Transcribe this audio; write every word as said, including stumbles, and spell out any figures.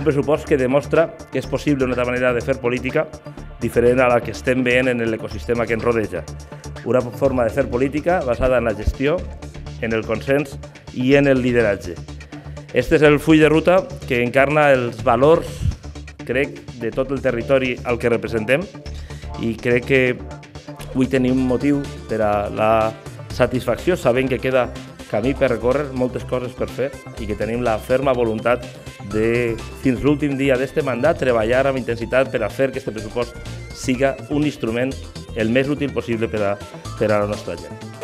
pressupost que demostra que és possible una altra manera de fer política diferent a la que estem veient en l'ecosistema que ens rodeja. Una forma de fer política basada en la gestió, en el consens i en el lideratge. Este és el full de ruta que encarna els valors, crec, de tot el territori al que representem i crec que avui tenim un motiu per a la satisfacció, sabent que queda camí per recórrer, moltes coses per fer i que tenim la ferma voluntat de, fins l'últim dia d'este mandat, treballar amb intensitat per a fer que aquest pressupost siga un instrument el més útil possible per a, per a la nostra gent.